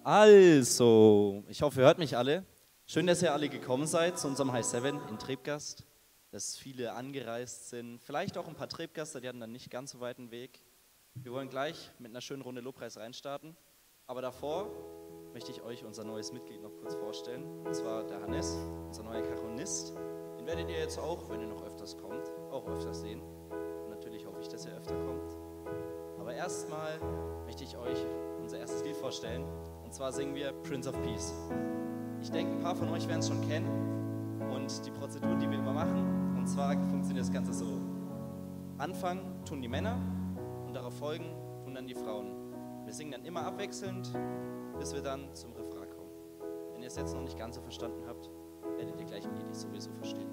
Also, ich hoffe, ihr hört mich alle. Schön, dass ihr alle gekommen seid zu unserem High 7 in Trebgast, dass viele angereist sind, vielleicht auch ein paar Trebgaster, die hatten dann nicht ganz so weiten Weg. Wir wollen gleich mit einer schönen Runde Lobpreis reinstarten, aber davor möchte ich euch unser neues Mitglied noch kurz vorstellen, und zwar der Hannes, unser neuer Karonist. Den werdet ihr jetzt auch, wenn ihr noch öfters kommt, auch öfters sehen. Und natürlich hoffe ich, dass ihr öfter kommt. Aber erstmal möchte ich euch unser erstes Lied vorstellen, und zwar singen wir Prince of Peace. Ich denke, ein paar von euch werden es schon kennen und die Prozedur, die wir immer machen, und zwar funktioniert das Ganze so. Anfangen tun die Männer und darauf folgen tun dann die Frauen. Wir singen dann immer abwechselnd, bis wir dann zum Refrain kommen. Wenn ihr es jetzt noch nicht ganz so verstanden habt, werdet ihr gleich im Lied sowieso verstehen.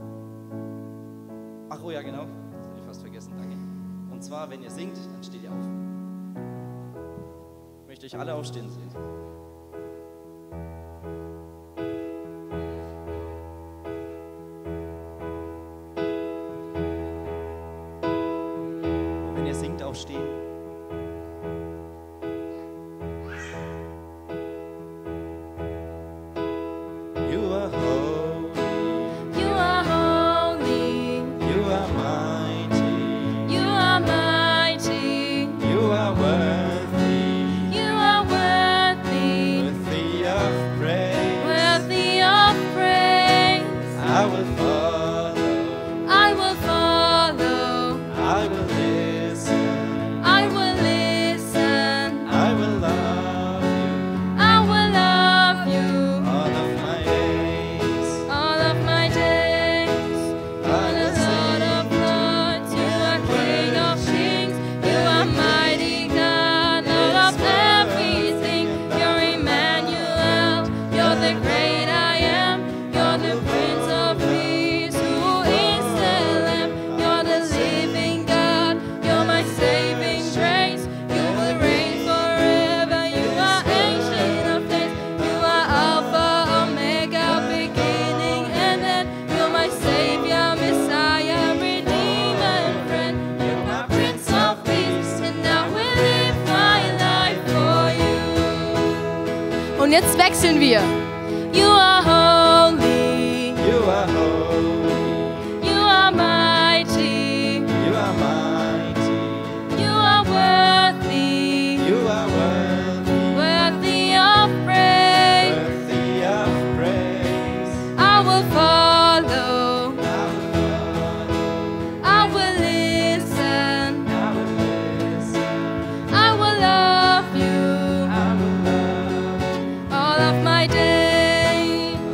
Ach oh ja, genau, das hatte ich fast vergessen, danke. Und zwar, wenn ihr singt, dann steht ihr auf. Ich möchte euch alle aufstehen sehen. Aufstehen. You are holy. You are holy. You are mighty. You are mighty. You are worthy. You are worthy. Worthy of praise. Worthy of praise. I will follow. I will follow. I will listen. I will listen. I will love you. I will love you. All of my days. All of my days. I will Lord of sing lords, you are King of kings. You are mighty God, Lord of everything. You're Emmanuel. You're the great I am. You're the Prince of Peace. Who is the Lamb? You're the living God. You're my saving grace. You will reign forever. You are ancient of days. You are Alpha, Omega, beginning and end. You're my Savior, Messiah, Redeemer and friend. You're my Prince of Peace, and I will live my life for you. Und jetzt wechseln wir. You are holy. You are holy. You are mighty. You are mighty. You are worthy. You are worthy. Worthy of praise. Worthy of praise. I will follow. I will follow. I will listen. I will listen. I will love you. I will love All of my days.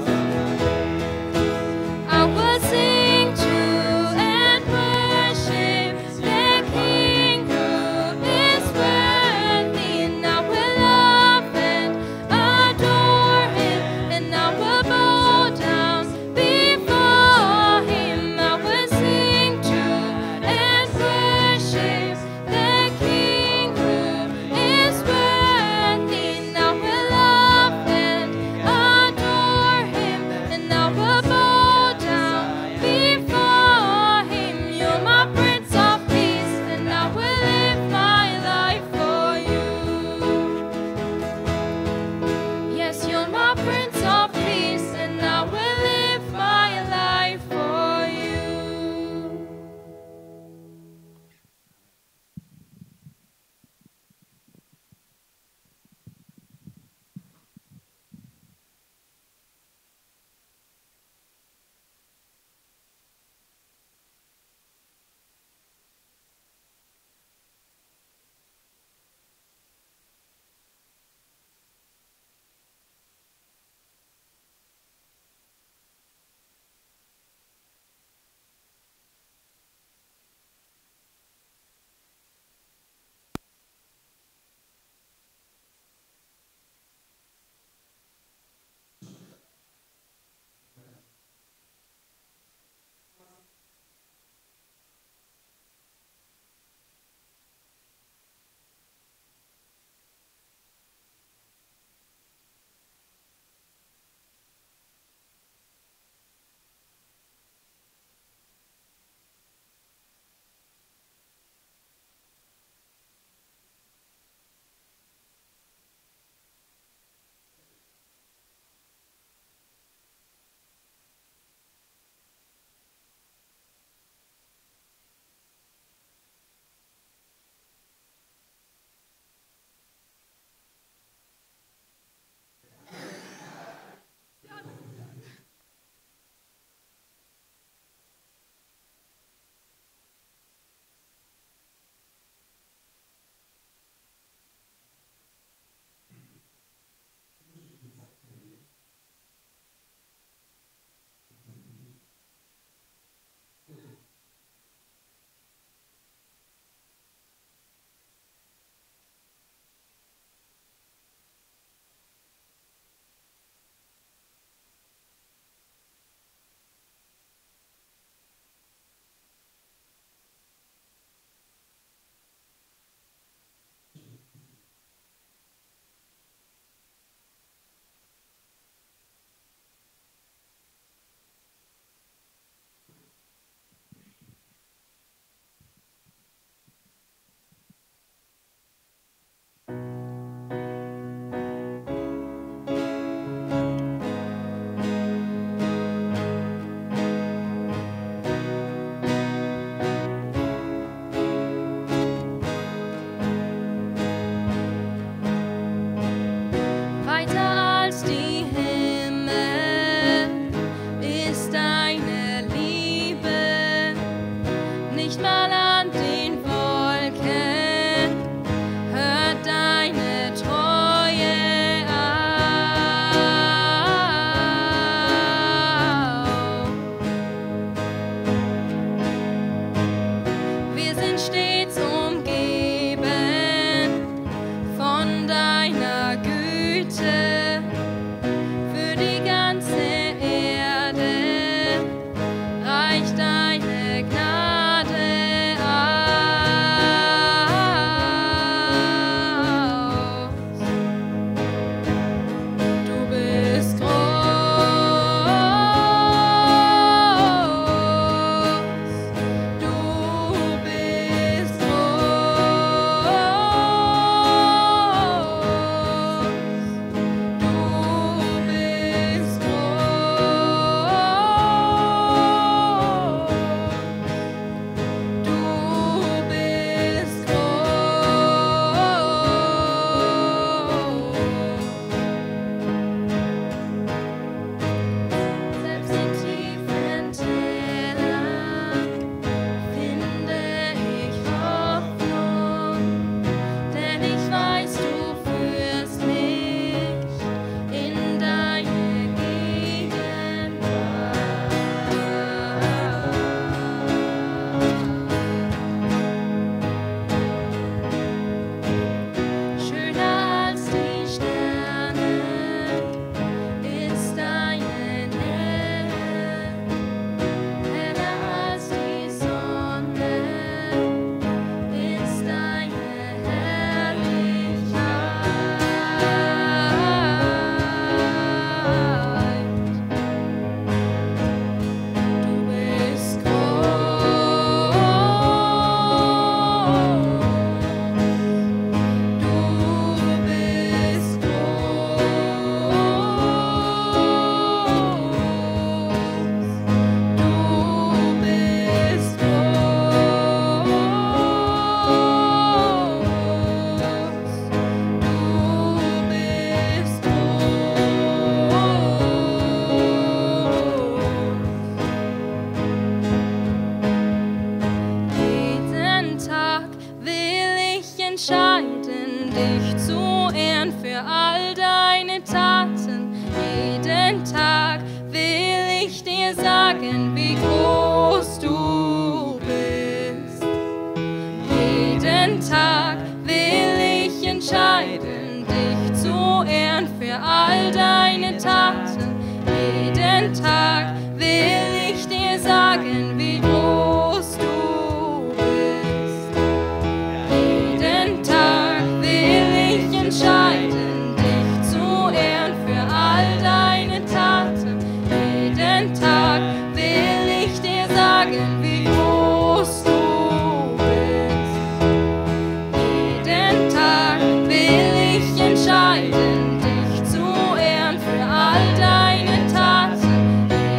ehren für all deine Taten. Jeden Tag will ich dir sagen, wie groß du bist. Jeden Tag will ich entscheiden, dich zu ehren für all deine Taten. Jeden Tag will ich dir sagen, wie groß du bist. Jeden Tag will ich entscheiden, dich zu ehren für all deine Taten.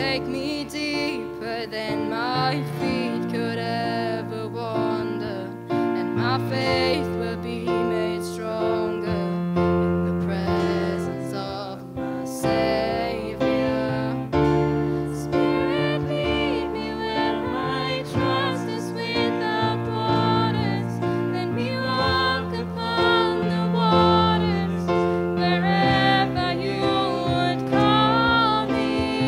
Take me deeper than my feet could ever wander, and my faith will be made stronger in the presence of my Savior. Spirit, lead me where my trust is without borders. Let me walk upon the waters wherever you would call me.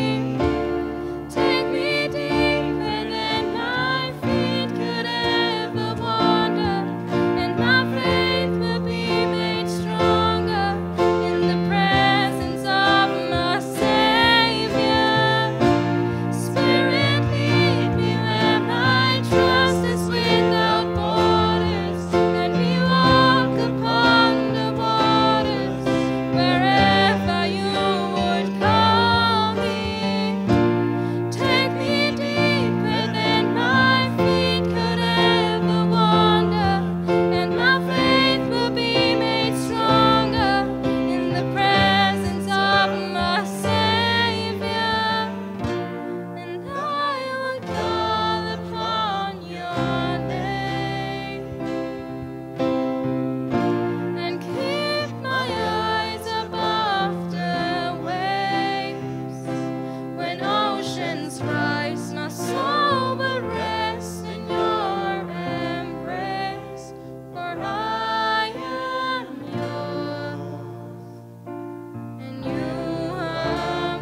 Take me deeper than my feet could ever wander, and my faith will be made stronger in the presence of my Savior. Spirit, lead me where my trust is without borders. Let me walk upon the waters wherever you would call me. Take me deeper than my feet could ever wander, and my faith will be made stronger in the presence of my Savior. And I would call upon your name and keep my eyes above the waves. When oceans rise, my soul will rest in your embrace. For I am yours, and you are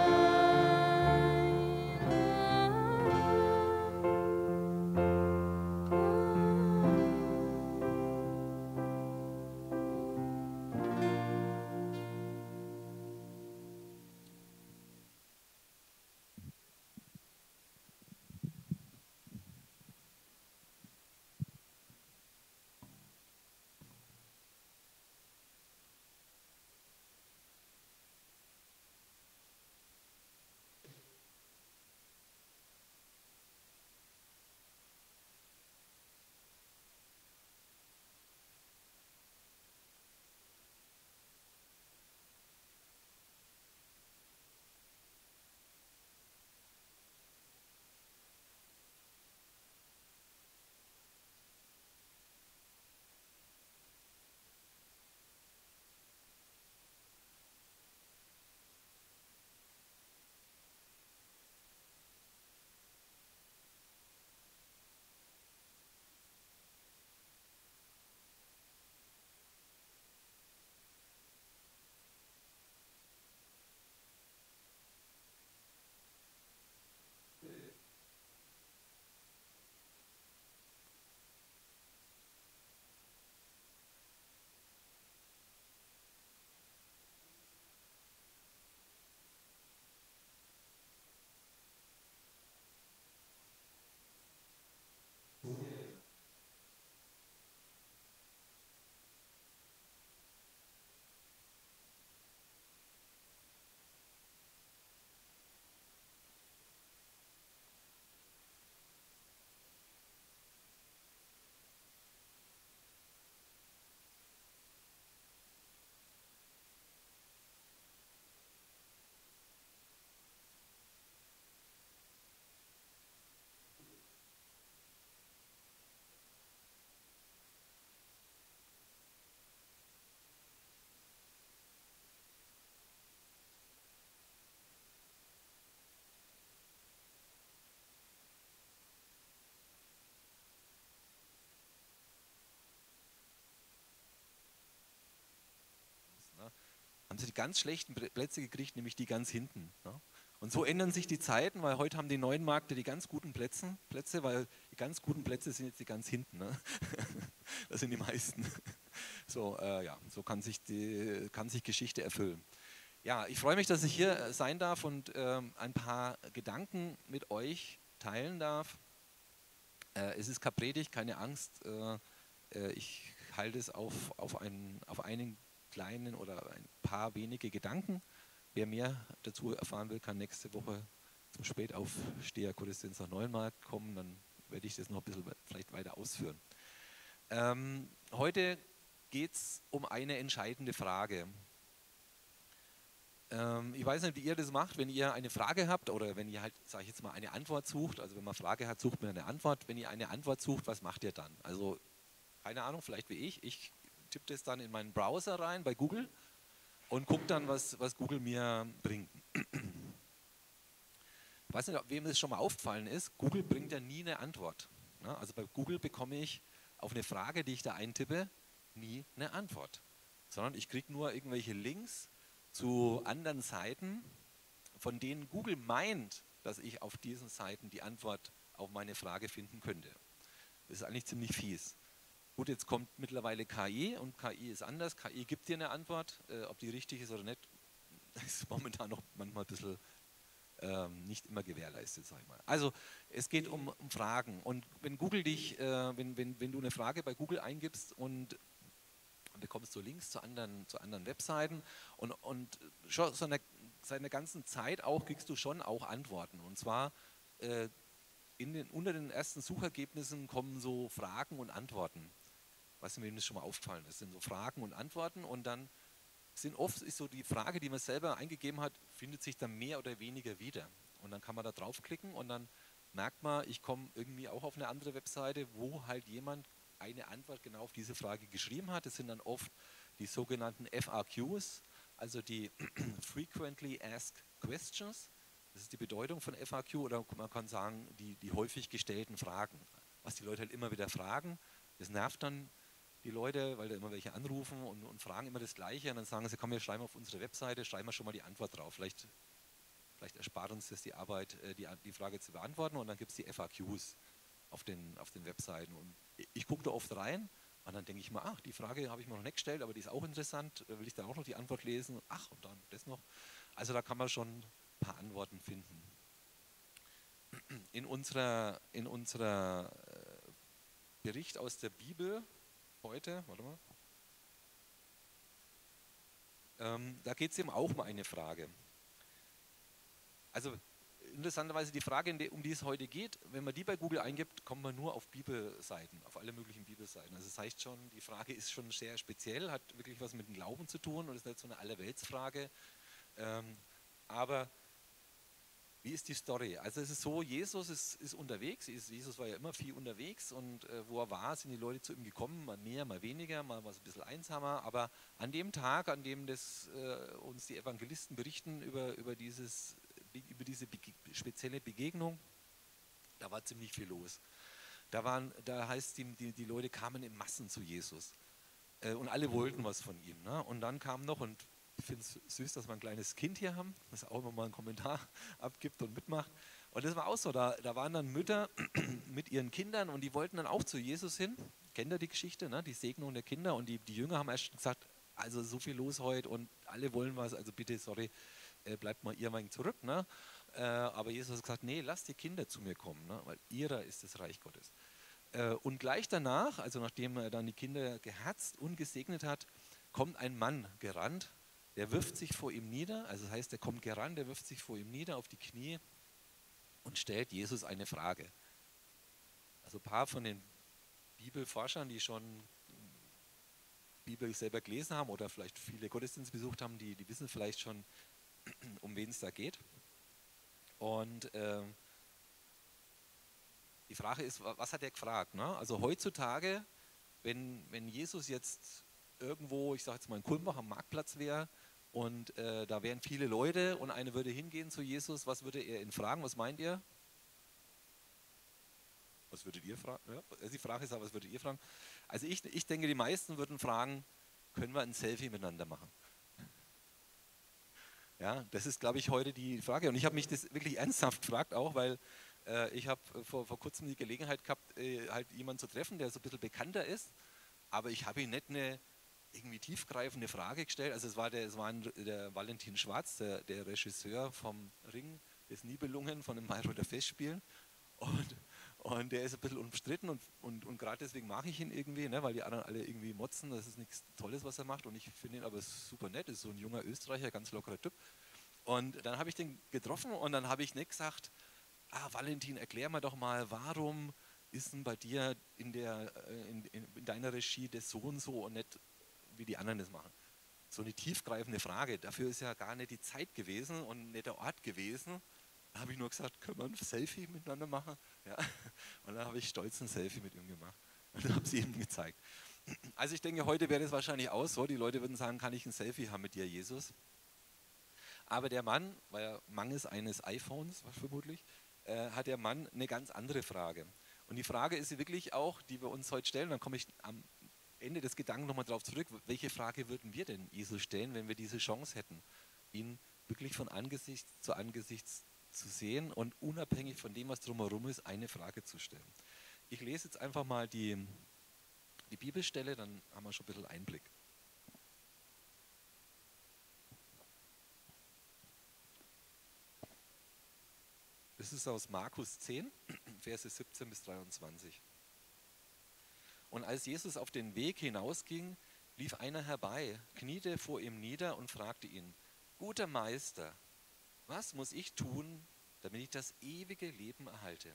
haben sie die ganz schlechten Plätze gekriegt, nämlich die ganz hinten. Ne? Und so ändern sich die Zeiten, weil heute haben die neuen Märkte die ganz guten Plätze, weil die ganz guten Plätze sind jetzt die ganz hinten. Ne? Das sind die meisten. So, ja, so kann sich Geschichte erfüllen. Ja, ich freue mich, dass ich hier sein darf und ein paar Gedanken mit euch teilen darf. Es ist keine Predigt, keine Angst. Ich halte es auf einen kleinen oder ein paar wenige Gedanken. Wer mehr dazu erfahren will, kann nächste Woche zum Spätaufsteher-Gottesdienst nach Neuenmarkt kommen. Dann werde ich das noch ein bisschen vielleicht weiter ausführen. Heute geht es um eine entscheidende Frage. Ich weiß nicht, wie ihr das macht, wenn ihr eine Frage habt oder wenn ihr halt, sage ich jetzt mal, eine Antwort sucht. Also wenn man eine Frage hat, sucht man eine Antwort. Wenn ihr eine Antwort sucht, was macht ihr dann? Also keine Ahnung, vielleicht wie ich. Ich tippe das dann in meinen Browser rein bei Google und gucke dann, was Google mir bringt. Ich weiß nicht, ob wem das schon mal aufgefallen ist, Google bringt ja nie eine Antwort. Ja, also bei Google bekomme ich auf eine Frage, die ich da eintippe, nie eine Antwort. Sondern ich kriege nur irgendwelche Links zu anderen Seiten, von denen Google meint, dass ich auf diesen Seiten die Antwort auf meine Frage finden könnte. Das ist eigentlich ziemlich fies. Gut, jetzt kommt mittlerweile KI und KI ist anders. KI gibt dir eine Antwort, ob die richtig ist oder nicht, ist momentan noch manchmal ein bisschen nicht immer gewährleistet, sag ich mal. Also es geht um Fragen und wenn Google dich, wenn du eine Frage bei Google eingibst und bekommst du Links zu anderen Webseiten und schon seit einer ganzen Zeit auch kriegst du schon auch Antworten. Und zwar unter den ersten Suchergebnissen kommen so Fragen und Antworten. Ich weiß nicht, wem das schon mal aufgefallen ist. Das sind so Fragen und Antworten und dann ist so die Frage, die man selber eingegeben hat, findet sich dann mehr oder weniger wieder. Und dann kann man da draufklicken und dann merkt man, ich komme irgendwie auch auf eine andere Webseite, wo halt jemand eine Antwort genau auf diese Frage geschrieben hat. Das sind dann oft die sogenannten FAQs, also die Frequently Asked Questions. Das ist die Bedeutung von FAQ oder man kann sagen, die häufig gestellten Fragen. Was die Leute halt immer wieder fragen, das nervt dann die Leute, weil da immer welche anrufen und fragen immer das Gleiche und dann sagen sie, komm, wir schreiben auf unsere Webseite, schreiben wir schon mal die Antwort drauf. Vielleicht erspart uns das die Arbeit, die Frage zu beantworten und dann gibt es die FAQs auf den Webseiten. Und ich gucke da oft rein und dann denke ich mir, ach, die Frage habe ich mir noch nicht gestellt, aber die ist auch interessant, will ich da auch noch die Antwort lesen? Ach, und dann das noch. Also da kann man schon ein paar Antworten finden. In unserer Bericht aus der Bibel heute, warte mal, da geht es eben auch um eine Frage. Also interessanterweise die Frage, um die es heute geht, wenn man die bei Google eingibt, kommt man nur auf Bibelseiten, auf alle möglichen Bibelseiten. Also das heißt schon, die Frage ist schon sehr speziell, hat wirklich was mit dem Glauben zu tun und ist nicht so eine Allerweltsfrage. Aber wie ist die Story? Also es ist so, Jesus ist unterwegs, Jesus war ja immer viel unterwegs und wo er war, sind die Leute zu ihm gekommen, mal mehr, mal weniger, mal war es ein bisschen einsamer, aber an dem Tag, an dem uns die Evangelisten berichten über diese spezielle Begegnung, da war ziemlich viel los. Da heißt die Leute kamen in Massen zu Jesus und alle wollten was von ihm. Ne? Und dann kam noch, und ich finde es süß, dass wir ein kleines Kind hier haben, das auch immer mal einen Kommentar abgibt und mitmacht. Und das war auch so, da waren dann Mütter mit ihren Kindern und die wollten dann auch zu Jesus hin. Kennt ihr die Geschichte, ne? Die Segnung der Kinder? Und die Jünger haben erst gesagt, also so viel los heute und alle wollen was, also bitte, sorry, bleibt mal ihr mal zurück. Ne? Aber Jesus hat gesagt, nee, lasst die Kinder zu mir kommen, ne? Weil ihrer ist das Reich Gottes. Und gleich danach, also nachdem er dann die Kinder geherzt und gesegnet hat, kommt ein Mann gerannt, der wirft sich vor ihm nieder, also das heißt, der kommt gerannt, der wirft sich vor ihm nieder auf die Knie und stellt Jesus eine Frage. Also ein paar von den Bibelforschern, die schon Bibel selber gelesen haben oder vielleicht viele Gottesdienste besucht haben, die wissen vielleicht schon, um wen es da geht. Und die Frage ist, was hat er gefragt? Ne? Also heutzutage, wenn Jesus jetzt irgendwo, ich sage jetzt mal in Kulmbach am Marktplatz wäre und da wären viele Leute und einer würde hingehen zu Jesus, was würde er ihn fragen? Was meint ihr? Was würdet ihr fragen? Ja, die Frage ist aber, was würdet ihr fragen? Also ich denke, die meisten würden fragen, können wir ein Selfie miteinander machen? Ja, das ist, glaube ich, heute die Frage. Und ich habe mich das wirklich ernsthaft gefragt auch, weil ich habe vor kurzem die Gelegenheit gehabt, halt jemanden zu treffen, der so ein bisschen bekannter ist, aber ich habe ihm nicht eine irgendwie tiefgreifende Frage gestellt. Also es war der Valentin Schwarz, der Regisseur vom Ring des Nibelungen, von den Bayreuther Festspielen. Und der ist ein bisschen umstritten und gerade deswegen mache ich ihn irgendwie, ne, weil die anderen alle irgendwie motzen, das ist nichts Tolles, was er macht und ich finde ihn aber super nett, ist so ein junger Österreicher, ganz lockerer Typ. Und dann habe ich den getroffen und dann habe ich nicht gesagt, Valentin, erklär mir doch mal, warum ist denn bei dir in deiner Regie das so und so und nicht, wie die anderen das machen. so eine tiefgreifende Frage. Dafür ist ja gar nicht die Zeit gewesen und nicht der Ort gewesen. Da habe ich nur gesagt, können wir ein Selfie miteinander machen? Ja. Und dann habe ich stolz ein Selfie mit ihm gemacht und habe es ihm gezeigt. Also ich denke, heute wäre es wahrscheinlich auch so. Die Leute würden sagen, kann ich ein Selfie haben mit dir, Jesus? Aber der Mann, weil er mangels eines iPhones, vermutlich, hat der Mann eine ganz andere Frage. Und die Frage ist wirklich auch, die wir uns heute stellen, dann komme ich am Ende des Gedanken nochmal darauf zurück, welche Frage würden wir denn Jesus stellen, wenn wir diese Chance hätten, ihn wirklich von Angesicht zu Angesicht zu sehen und unabhängig von dem, was drumherum ist, eine Frage zu stellen. Ich lese jetzt einfach mal die Bibelstelle, dann haben wir schon ein bisschen Einblick. Das ist aus Markus 10, Verse 17 bis 23. Und als Jesus auf den Weg hinausging, lief einer herbei, kniete vor ihm nieder und fragte ihn, guter Meister, was muss ich tun, damit ich das ewige Leben erhalte?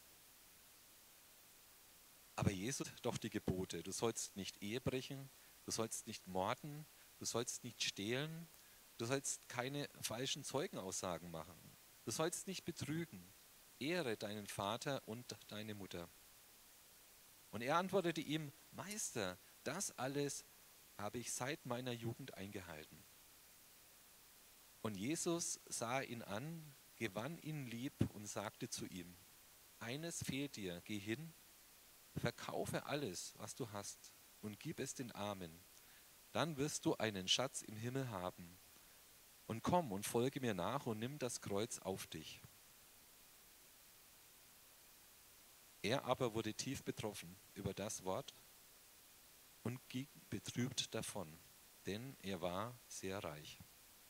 Aber Jesus doch die Gebote, du sollst nicht Ehe brechen, du sollst nicht morden, du sollst nicht stehlen, du sollst keine falschen Zeugenaussagen machen, du sollst nicht betrügen, ehre deinen Vater und deine Mutter. Und er antwortete ihm, Meister, das alles habe ich seit meiner Jugend eingehalten. Und Jesus sah ihn an, gewann ihn lieb und sagte zu ihm, eines fehlt dir, geh hin, verkaufe alles, was du hast und gib es den Armen. Dann wirst du einen Schatz im Himmel haben. Und komm und folge mir nach und nimm das Kreuz auf dich. Er aber wurde tief betroffen über das Wort und ging betrübt davon, denn er war sehr reich.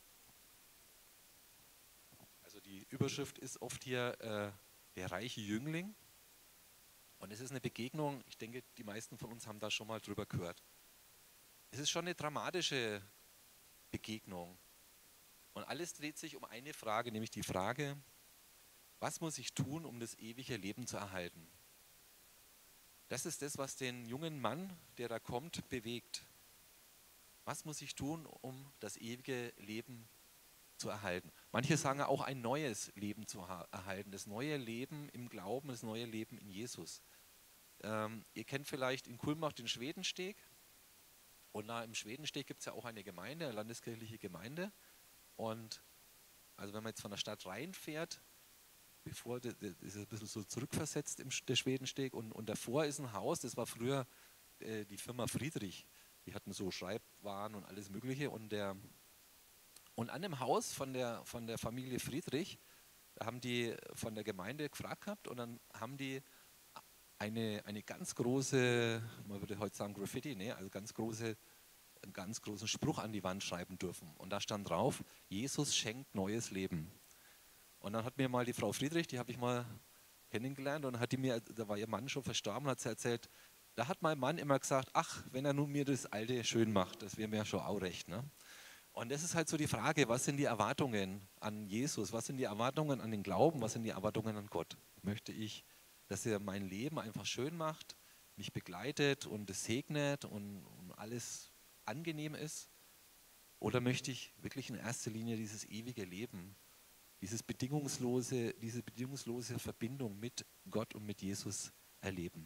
Also die Überschrift ist oft hier der reiche Jüngling. Und es ist eine Begegnung, ich denke, die meisten von uns haben da schon mal drüber gehört. Es ist schon eine dramatische Begegnung. Und alles dreht sich um eine Frage, nämlich die Frage, was muss ich tun, um das ewige Leben zu erhalten? Das ist das, was den jungen Mann, der da kommt, bewegt. Was muss ich tun, um das ewige Leben zu erhalten? Manche sagen auch ein neues Leben zu erhalten, das neue Leben im Glauben, das neue Leben in Jesus. Ihr kennt vielleicht in Kulmbach den Schwedensteg. Und da im Schwedensteg gibt es ja auch eine Gemeinde, eine landeskirchliche Gemeinde. Und also wenn man jetzt von der Stadt reinfährt, bevor das ist ein bisschen so zurückversetzt der Schwedensteg und davor ist ein Haus, das war früher die Firma Friedrich. Die hatten so Schreibwaren und alles Mögliche. Und an dem Haus von der Familie Friedrich, da haben die von der Gemeinde gefragt gehabt und dann haben die eine ganz große, man würde heute sagen Graffiti, ne? Also einen ganz großen Spruch an die Wand schreiben dürfen. Und da stand drauf, Jesus schenkt neues Leben. Und dann hat mir mal die Frau Friedrich, die habe ich mal kennengelernt und hat die mir, da war ihr Mann schon verstorben, hat sie erzählt, da hat mein Mann immer gesagt, ach, wenn er nun mir das Alte schön macht, das wäre mir ja schon auch recht. Ne? Und das ist halt so die Frage, was sind die Erwartungen an Jesus, was sind die Erwartungen an den Glauben, was sind die Erwartungen an Gott? Möchte ich, dass er mein Leben einfach schön macht, mich begleitet und es segnet und alles angenehm ist? Oder möchte ich wirklich in erster Linie dieses ewige Leben, diese bedingungslose Verbindung mit Gott und mit Jesus erleben?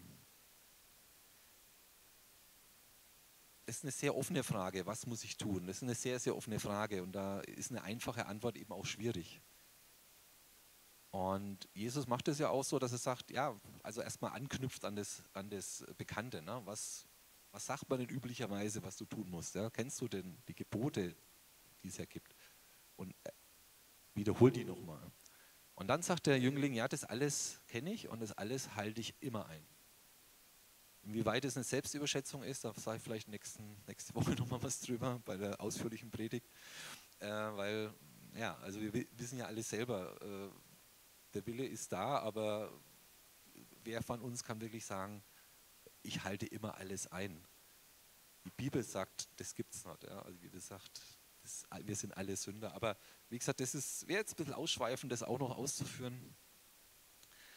Das ist eine sehr offene Frage, was muss ich tun? Das ist eine sehr, sehr offene Frage und da ist eine einfache Antwort eben auch schwierig. Und Jesus macht es ja auch so, dass er sagt, ja, also erstmal anknüpft an das Bekannte. Ne? Was sagt man denn üblicherweise, was du tun musst? Ja? Kennst du denn die Gebote, die es ja gibt? Und wiederhol die nochmal. Und dann sagt der Jüngling, ja, das alles kenne ich und das alles halte ich immer ein. Inwieweit es eine Selbstüberschätzung ist, da sage ich vielleicht nächste Woche nochmal was drüber bei der ausführlichen Predigt. Weil, ja, also wir wissen ja alle selber, der Wille ist da, aber wer von uns kann wirklich sagen, ich halte immer alles ein? Die Bibel sagt, das gibt es nicht. Ja? Also wie das sagt, wir sind alle Sünder. Aber wie gesagt, das wäre jetzt ein bisschen ausschweifend, das auch noch auszuführen.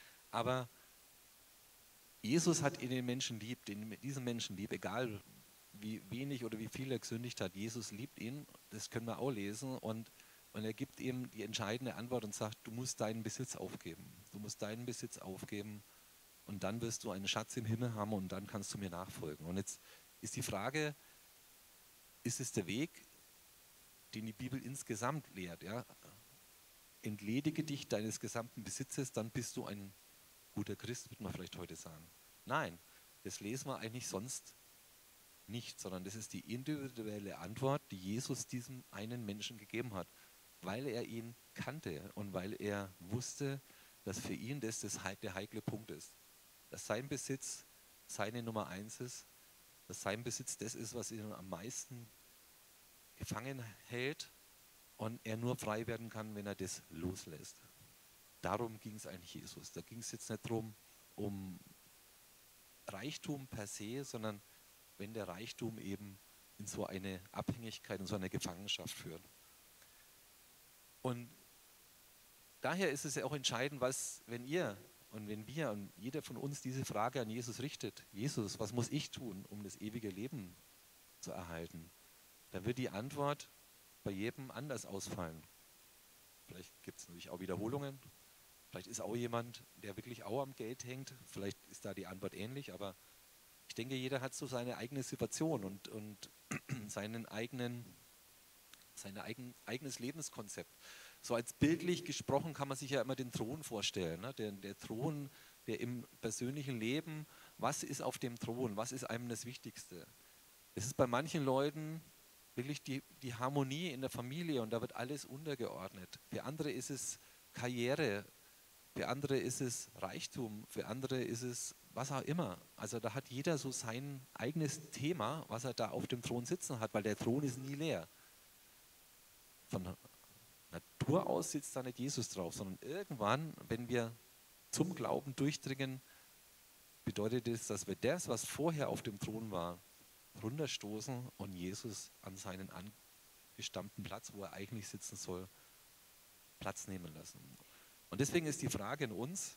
Aber Jesus hat diesen Menschen lieb, egal wie wenig oder wie viel er gesündigt hat. Jesus liebt ihn, das können wir auch lesen. Und er gibt ihm die entscheidende Antwort und sagt, du musst deinen Besitz aufgeben. Du musst deinen Besitz aufgeben und dann wirst du einen Schatz im Himmel haben und dann kannst du mir nachfolgen. Und jetzt ist die Frage, ist es der Weg, den die Bibel insgesamt lehrt? Ja? Entledige dich deines gesamten Besitzes, dann bist du ein guter Christ, würde man vielleicht heute sagen. Nein, das lesen wir eigentlich sonst nicht, sondern das ist die individuelle Antwort, die Jesus diesem einen Menschen gegeben hat, weil er ihn kannte und weil er wusste, dass für ihn das der heikle Punkt ist. Dass sein Besitz seine Nummer 1 ist, dass sein Besitz das ist, was ihn am meisten gefangen hält und er nur frei werden kann, wenn er das loslässt. Darum ging es eigentlich Jesus. Da ging es jetzt nicht darum, um Reichtum per se, sondern wenn der Reichtum eben in so eine Abhängigkeit, in so eine Gefangenschaft führt. Und daher ist es ja auch entscheidend, wenn ihr und wenn wir und jeder von uns diese Frage an Jesus richtet, Jesus, was muss ich tun, um das ewige Leben zu erhalten? Dann wird die Antwort bei jedem anders ausfallen. Vielleicht gibt es natürlich auch Wiederholungen. Vielleicht ist auch jemand, der wirklich auch am Geld hängt. Vielleicht ist da die Antwort ähnlich, aber ich denke, jeder hat so seine eigene Situation und eigenes Lebenskonzept. So als bildlich gesprochen kann man sich ja immer den Thron vorstellen. Ne? Der Thron, der im persönlichen Leben, was ist auf dem Thron, was ist einem das Wichtigste? Es ist bei manchen Leuten wirklich die Harmonie in der Familie und da wird alles untergeordnet. Für andere ist es Karriere, für andere ist es Reichtum, für andere ist es was auch immer. Also da hat jeder so sein eigenes Thema, was er da auf dem Thron sitzen hat, weil der Thron ist nie leer. Von Natur aus sitzt da nicht Jesus drauf, sondern irgendwann, wenn wir zum Glauben durchdringen, bedeutet es, dass wir das, was vorher auf dem Thron war, runterstoßen und Jesus an seinen angestammten Platz, wo er eigentlich sitzen soll, Platz nehmen lassen. Und deswegen ist die Frage in uns,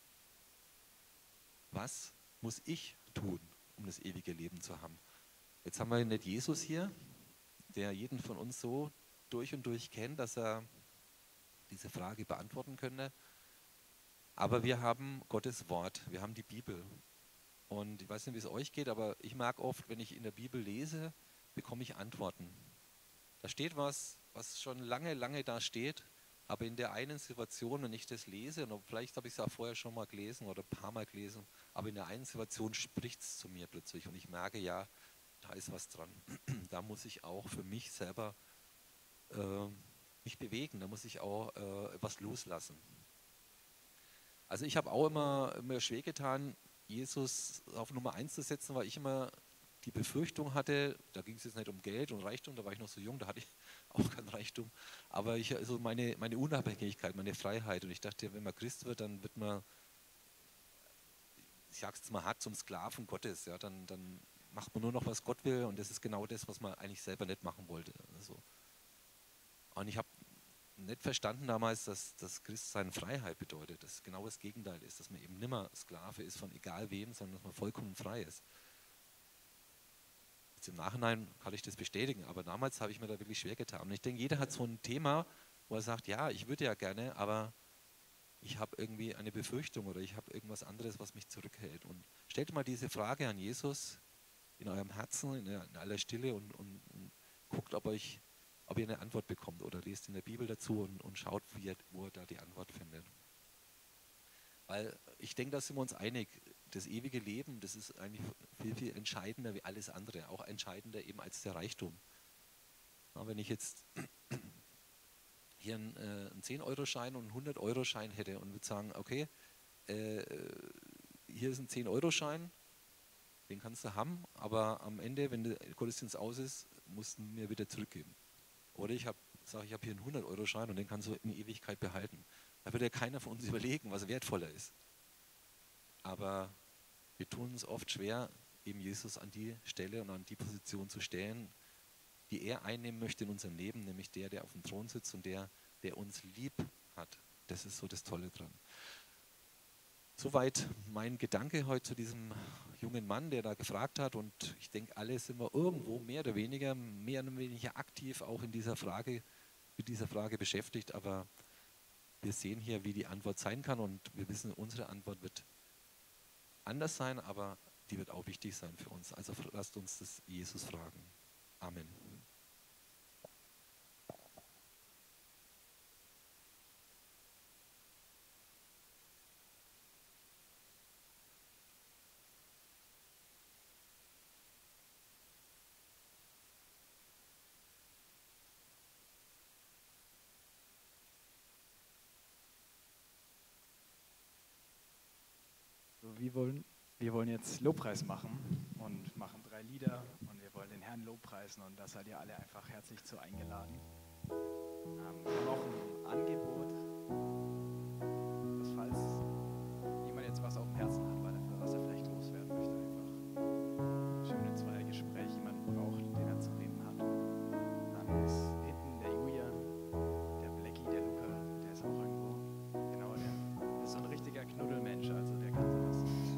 was muss ich tun, um das ewige Leben zu haben? Jetzt haben wir nicht Jesus hier, der jeden von uns so durch und durch kennt, dass er diese Frage beantworten könnte. Aber wir haben Gottes Wort, wir haben die Bibel. Und ich weiß nicht, wie es euch geht, aber ich mag oft, wenn ich in der Bibel lese, bekomme ich Antworten. Da steht was schon lange, lange da steht, aber in der einen Situation, wenn ich das lese, und vielleicht habe ich es auch vorher schon mal gelesen oder ein paar Mal gelesen, aber in der einen Situation spricht es zu mir plötzlich und ich merke, ja, da ist was dran. Da muss ich auch für mich selber mich bewegen, da muss ich auch was loslassen. Also ich habe auch immer schwer getan, Jesus auf Nummer 1 zu setzen, weil ich immer die Befürchtung hatte, da ging es jetzt nicht um Geld und Reichtum, da war ich noch so jung, da hatte ich auch kein Reichtum, aber also meine Unabhängigkeit, meine Freiheit und ich dachte, wenn man Christ wird, dann wird man, ich sage es mal hart, zum Sklaven Gottes, ja, dann macht man nur noch, was Gott will und das ist genau das, was man eigentlich selber nicht machen wollte. Also. Und ich habe nicht verstanden damals, dass Christsein Freiheit bedeutet, dass genau das Gegenteil ist, dass man eben nimmer Sklave ist von egal wem, sondern dass man vollkommen frei ist. Jetzt im Nachhinein kann ich das bestätigen, aber damals habe ich mir da wirklich schwer getan. Und ich denke, jeder hat so ein Thema, wo er sagt, ja, ich würde ja gerne, aber ich habe irgendwie eine Befürchtung oder ich habe irgendwas anderes, was mich zurückhält. Und stellt mal diese Frage an Jesus in eurem Herzen, in aller Stille und guckt, ob ihr eine Antwort bekommt oder lest in der Bibel dazu und schaut, wo er da die Antwort findet. Weil ich denke, da sind wir uns einig, das ewige Leben, das ist eigentlich viel, viel entscheidender wie alles andere, auch entscheidender eben als der Reichtum. Ja, wenn ich jetzt hier einen 10-Euro-Schein und einen 100-Euro-Schein hätte und würde sagen, okay, hier ist ein 10-Euro-Schein, den kannst du haben, aber am Ende, wenn der Gottesdienst aus ist, musst du mir wieder zurückgeben. Oder ich habe hier einen 100-Euro-Schein und den kannst du in Ewigkeit behalten. Da wird ja keiner von uns überlegen, was wertvoller ist. Aber wir tun es oft schwer, eben Jesus an die Stelle und an die Position zu stellen, die er einnehmen möchte in unserem Leben, nämlich der auf dem Thron sitzt und der uns lieb hat. Das ist so das Tolle dran. Soweit mein Gedanke heute zu diesem jungen Mann, der da gefragt hat. Und ich denke, alle sind wir irgendwo mehr oder weniger aktiv auch in dieser Frage, mit dieser Frage beschäftigt. Aber wir sehen hier, wie die Antwort sein kann. Und wir wissen, unsere Antwort wird anders sein, aber die wird auch wichtig sein für uns. Also lasst uns das Jesus fragen. Amen. So, wir wollen jetzt Lobpreis machen und machen 3 Lieder und wir wollen den Herrn lobpreisen und da seid ihr alle einfach herzlich zu eingeladen. Wir haben auch ein Angebot, dass falls jemand jetzt was auf dem Herzen hat, was er vielleicht loswerden möchte, einfach schön ein Zweiergespräch jemanden braucht, den er zu reden hat, dann ist hinten der Julian, der Blackie, der Luca, der ist auch irgendwo. Genau, der ist so ein richtiger Knuddelmensch, also der kann sowas.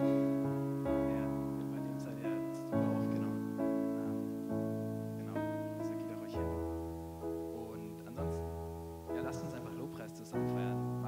Bei dem seid ihr super aufgenommen. Genau, also geht auch euch hin. Und ansonsten, ja, lasst uns einfach Lobpreis zusammen feiern.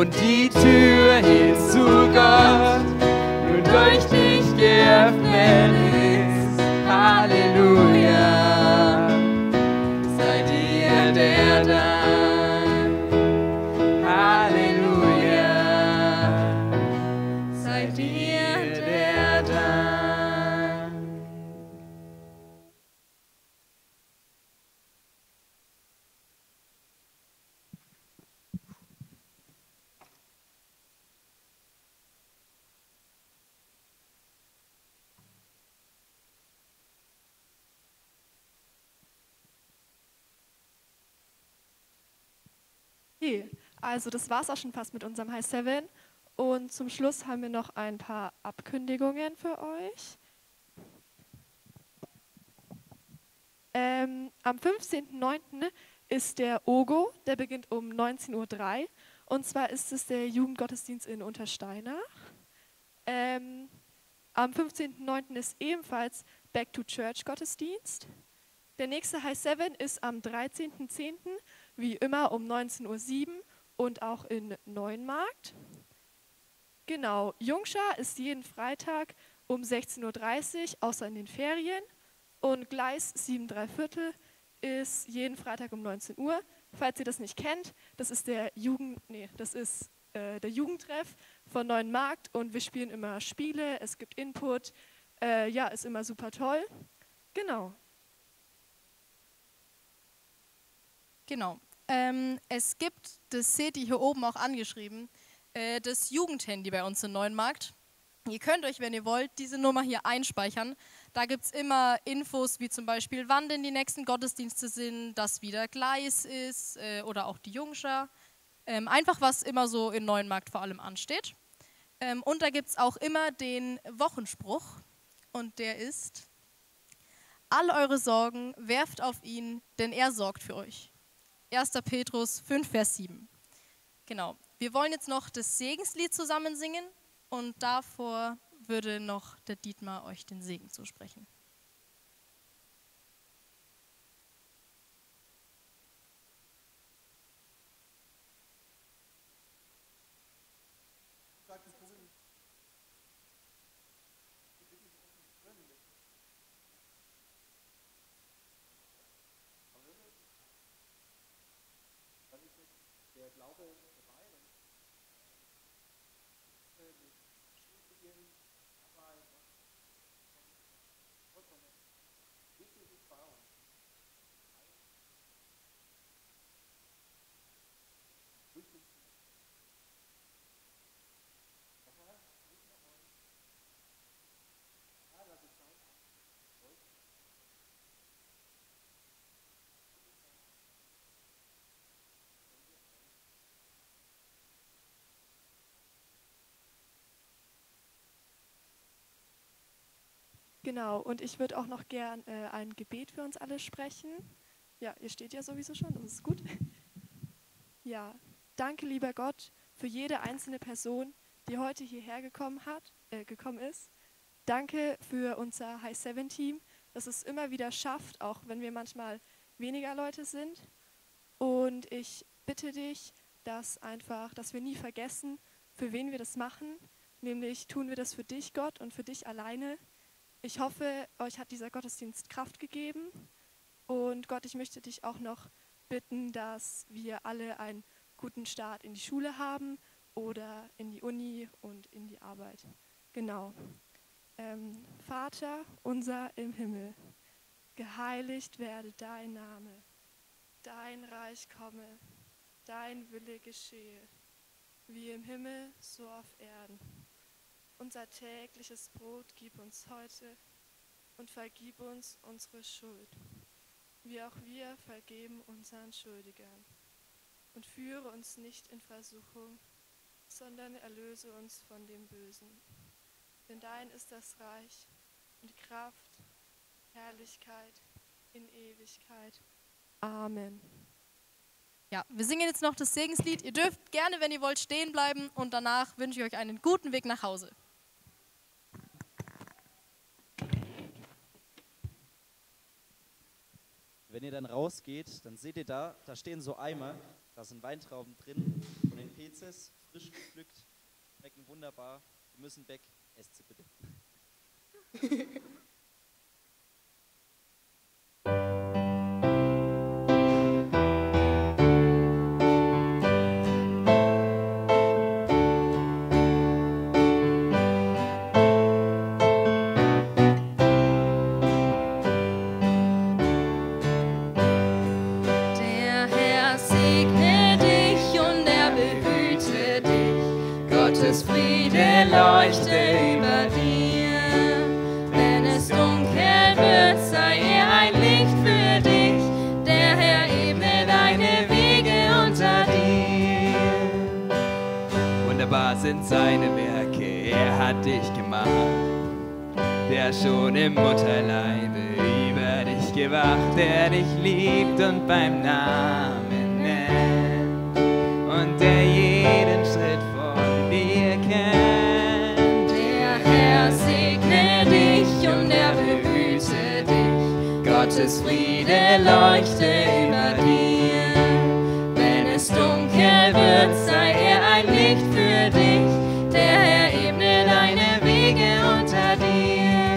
und die Tür hin zu Gott nun durch dich geöffnet ist. Halleluja, sei dir der Dank. Halleluja, sei dir der Dank. Okay, also das war es auch schon fast mit unserem High 7. Und zum Schluss haben wir noch ein paar Abkündigungen für euch. Am 15.09. ist der OGO, der beginnt um 19:03 Uhr. Und zwar ist es der Jugendgottesdienst in Untersteinach. Am 15.09. ist ebenfalls Back to Church Gottesdienst. Der nächste High 7 ist am 13.10., wie immer um 19:07 Uhr und auch in Neuenmarkt. Genau, Jungschar ist jeden Freitag um 16:30 Uhr, außer in den Ferien. Und Gleis 7 3/4 ist jeden Freitag um 19 Uhr. Falls ihr das nicht kennt, das ist der der Jugendtreff von Neuenmarkt und wir spielen immer Spiele, es gibt Input, ja, ist immer super toll. Genau. Genau. Es gibt, das seht ihr hier oben auch angeschrieben, das Jugendhandy bei uns in Neuenmarkt. Ihr könnt euch, wenn ihr wollt, diese Nummer hier einspeichern. Da gibt es immer Infos, wie zum Beispiel, wann denn die nächsten Gottesdienste sind, dass wieder Gleis ist oder auch die Jungschar. Einfach, was immer so in Neuenmarkt vor allem ansteht. Und da gibt es auch immer den Wochenspruch und der ist: All eure Sorgen werft auf ihn, denn er sorgt für euch. 1. Petrus 5, Vers 7. Genau. Wir wollen jetzt noch das Segenslied zusammen singen und davor würde noch der Dietmar euch den Segen zusprechen. Genau, und ich würde auch noch gern ein Gebet für uns alle sprechen. Ja, ihr steht ja sowieso schon, das ist gut. Ja, danke, lieber Gott, für jede einzelne Person, die heute hierher gekommen ist. Danke für unser High 7 Team, dass es immer wieder schafft, auch wenn wir manchmal weniger Leute sind. Und ich bitte dich, dass wir nie vergessen, für wen wir das machen. Nämlich tun wir das für dich, Gott, und für dich alleine. Ich hoffe, euch hat dieser Gottesdienst Kraft gegeben. Und Gott, ich möchte dich auch noch bitten, dass wir alle einen guten Start in die Schule haben oder in die Uni und in die Arbeit. Genau. Vater unser im Himmel, geheiligt werde dein Name, dein Reich komme, dein Wille geschehe, wie im Himmel, so auf Erden. Unser tägliches Brot gib uns heute und vergib uns unsere Schuld, wie auch wir vergeben unseren Schuldigern. Und führe uns nicht in Versuchung, sondern erlöse uns von dem Bösen. Denn dein ist das Reich und Kraft, Herrlichkeit in Ewigkeit. Amen. Ja, wir singen jetzt noch das Segenslied. Ihr dürft gerne, wenn ihr wollt, stehen bleiben und danach wünsche ich euch einen guten Weg nach Hause. Wenn ihr dann rausgeht, dann seht ihr da stehen so Eimer. Da sind Weintrauben drin von den Pezes, frisch gepflückt, schmecken wunderbar. Die müssen weg, esst sie bitte. Der Herr segne dich und er behüte dich. Gottes Friede leuchte über dir. Wenn es dunkel wird, sei er ein Licht für dich. Der Herr ebne deine Wege unter dir. Wunderbar sind seine Werke, er hat dich gemacht, der schon im Mutterleibe über dich gewacht, der dich liebt und beim Namen nennt und der jeden Schritt von dir kennt. Der Herr segne dich und er behüte dich. Gottes Friede leuchte über dir. Wenn es dunkel wird, sei er ein Licht für dich. Der Herr ebne deine Wege unter dir.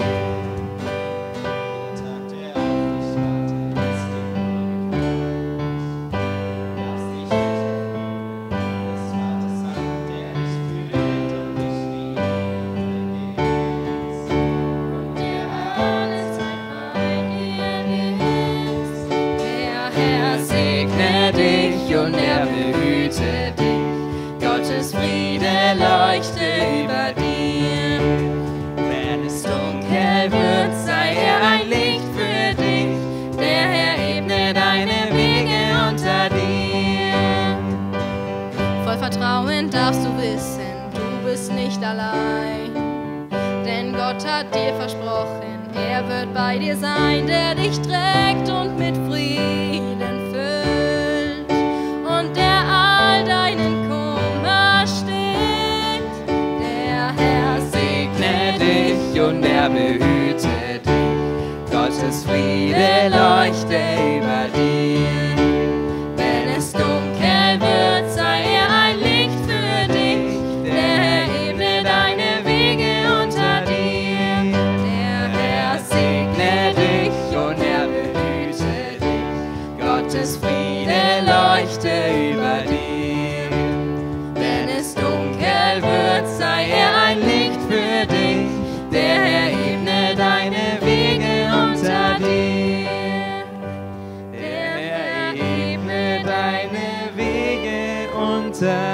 Der Tag, der auf dich wartet, ist dir gekommen. Lass dich nicht des Vaters Hand, der dich führt und dich nie vergisst. Und dir alle Zeit bei dir ist. Der Herr segne dich und er behüte dich. Gottes Friede leuchte über dir. Wenn es dunkel wird, sei er ein Licht für dich. Der Herr ebne deine Wege unter dir. Voll Vertrauen darfst du wissen, du bist nicht allein. Denn Gott hat dir versprochen, er wird bei dir sein, der dich trägt und mit Frieden füllt und der all deinen Kummer stillt. Der Herr segne dich und er behüte dich. Gottes Friede leuchte über dir. Wenn es dunkel wird, sei er ein Licht für dich. Der Herr ebne deine Wege unter dir. Der Herr segne dich und er behüte dich. Gottes Friede leuchte über dir. Wenn es dunkel wird, sei er ein Licht für dich. Der Herr ebne deine Wege unter dir. Der Herr ebne deine Wege unter dir.